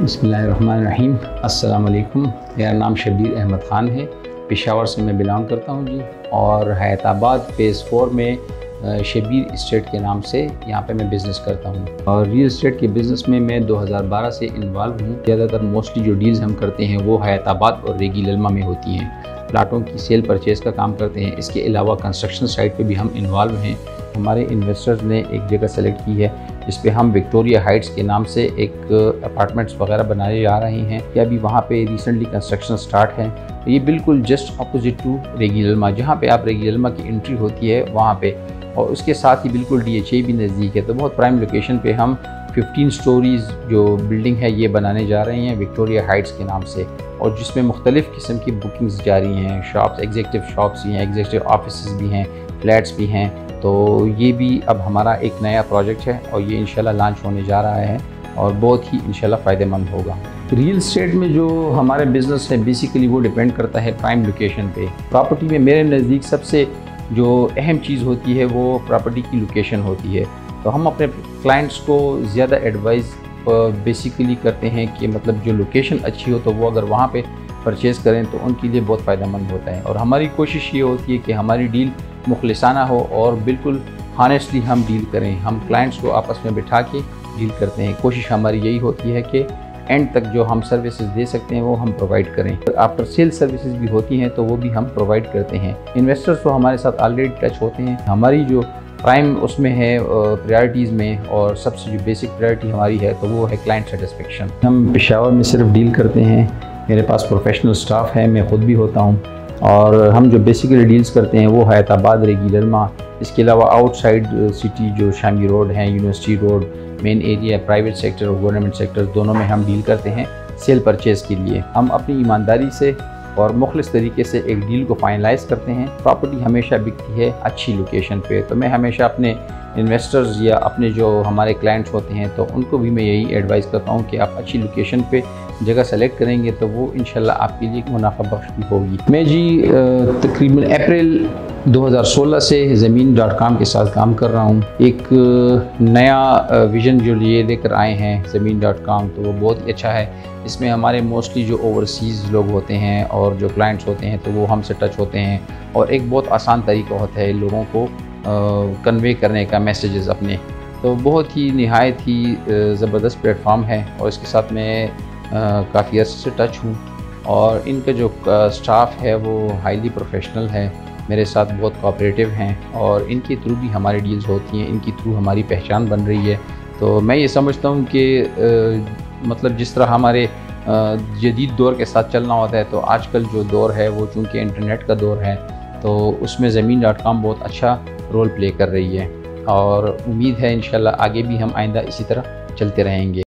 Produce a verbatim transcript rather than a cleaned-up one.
बिस्मिल्लाहिर्रहमानिर्रहीम। अस्सलाम वालेकुम। मेरा नाम शबीर अहमद ख़ान है, पेशावर से मैं बिलोंग करता हूँ जी। और हैदराबाद फ़ेज़ फोर में शबीर इस्टेट के नाम से यहाँ पे मैं बिज़नेस करता हूँ। और रियल इस्टेट के बिज़नेस में मैं दो हज़ार बारह से इन्वॉल्व हूँ। ज़्यादातर मोस्टली जो डील्स हम करते हैं वो हैदराबाद और रेगी ललमा में होती हैं। प्लाटों की सेल परचेज़ का काम करते हैं। इसके अलावा कंस्ट्रक्शन साइट पे भी हम इन्वॉल्व हैं। हमारे इन्वेस्टर्स ने एक जगह सेलेक्ट की है जिस पे हम विक्टोरिया हाइट्स के नाम से एक अपार्टमेंट्स वगैरह बनाने जा रहे हैं कि अभी वहाँ पे रिसेंटली कंस्ट्रक्शन स्टार्ट है। तो ये बिल्कुल जस्ट अपोजिट टू रेगी ललमा, जहाँ पे आप रेगी ललमा की एंट्री होती है वहाँ पे, और उसके साथ ही बिल्कुल डी एच ए भी नज़दीक है। तो बहुत प्राइम लोकेशन पे हम फिफ्टीन स्टोरीज़ जो बिल्डिंग है ये बनाने जा रहे हैं विक्टोरिया हाइट्स के नाम से, और जिसमें मुख्तलिफ़ किस्म की बुकिंग्स जारी हैं। शॉप्स, एग्जीक्यूटिव शॉप्स भी हैं, एग्जीक्यूटिव ऑफिस भी हैं, फ्लैट्स भी हैं। तो ये भी अब हमारा एक नया प्रोजेक्ट है और ये इंशाल्लाह लॉन्च होने जा रहा है और बहुत ही इंशाल्लाह फ़ायदेमंद होगा। रियल एस्टेट में जो हमारे बिज़नेस है बेसिकली वो डिपेंड करता है प्राइम लोकेशन पे। प्रॉपर्टी में मेरे नज़दीक सबसे जो अहम चीज़ होती है वो प्रॉपर्टी की लोकेशन होती है। तो हम अपने क्लाइंट्स को ज़्यादा एडवाइस बेसिकली करते हैं कि मतलब जो लोकेशन अच्छी हो तो वो अगर वहाँ पे परचेज़ करें तो उनके लिए बहुत फ़ायदेमंद होता है। और हमारी कोशिश ये होती है कि हमारी डील मुखलिसाना हो और बिल्कुल हॉनेस्टली हम डील करें। हम क्लाइंट्स को आपस में बिठा के डील करते हैं। कोशिश हमारी यही होती है कि एंड तक जो हम सर्विसेज दे सकते हैं वो हम प्रोवाइड करें। आफ्टर सेल सर्विसेज भी होती हैं तो वो भी हम प्रोवाइड करते हैं। इन्वेस्टर्स तो हमारे साथ ऑलरेडी टच होते हैं। हमारी जो प्राइम उसमें है प्रायोरिटीज़ में, और सबसे जो बेसिक प्रायोरिटी हमारी है तो वो है क्लाइंट सेटिस्फेक्शन। हम पेशावर में सिर्फ डील करते हैं, मेरे पास प्रोफेशनल स्टाफ है, मैं ख़ुद भी होता हूँ। और हम जो बेसिकली डील्स करते हैं वो हैदराबाद, रेगी ललमा, इसके अलावा आउटसाइड सिटी जो शामी रोड है, university road, main area, private sector और गवर्नमेंट सेक्टर दोनों में हम डील करते हैं सेल परचेज़ के लिए। हम अपनी ईमानदारी से और मुखलिस तरीके से एक डील को फाइनलाइज करते हैं। प्रॉपर्टी हमेशा बिकती है अच्छी लोकेशन पे। तो मैं हमेशा अपने इन्वेस्टर्स या अपने जो हमारे क्लाइंट्स होते हैं तो उनको भी मैं यही एडवाइस करता हूँ कि आप अच्छी लोकेशन पे जगह सेलेक्ट करेंगे तो वो इंशाल्लाह आपके लिए मुनाफा बख्श भी होगी। मैं जी तकरीबन अप्रैल दो हज़ार सोलह से ज़मीन डॉट कॉम के साथ काम कर रहा हूँ। एक नया विज़न जो ये लेकर आए हैं ज़मीन डॉट कॉम, तो वो बहुत ही अच्छा है। इसमें हमारे मोस्टली जो ओवरसीज़ लोग होते हैं और जो क्लाइंट्स होते हैं तो वो हमसे टच होते हैं, और एक बहुत आसान तरीका होता है लोगों को कन्वे करने का मैसेजेस अपने। तो बहुत ही निहायत ही ज़बरदस्त प्लेटफॉर्म है और इसके साथ मैं काफ़ी अर्से से टच हूँ। और इनका जो स्टाफ है वो हाईली प्रोफेशनल है, मेरे साथ बहुत कोऑपरेटिव हैं और इनके थ्रू भी हमारी डील्स होती हैं, इनकी थ्रू हमारी पहचान बन रही है। तो मैं ये समझता हूँ कि मतलब जिस तरह हमारे जदीद दौर के साथ चलना होता है, तो आजकल जो दौर है वो चूँकि इंटरनेट का दौर है तो उसमें ज़मीन डॉट कॉम बहुत अच्छा रोल प्ले कर रही है। और उम्मीद है इंशाल्लाह आगे भी हम आइंदा इसी तरह चलते रहेंगे।